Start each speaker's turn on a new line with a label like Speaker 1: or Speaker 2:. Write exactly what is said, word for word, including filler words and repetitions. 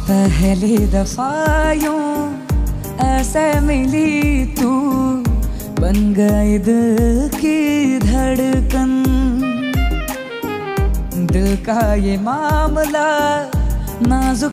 Speaker 1: पहली दफा यूं ऐसे मिली तू, बन गई दिल की धड़कन। दिल का ये मामला नाजुक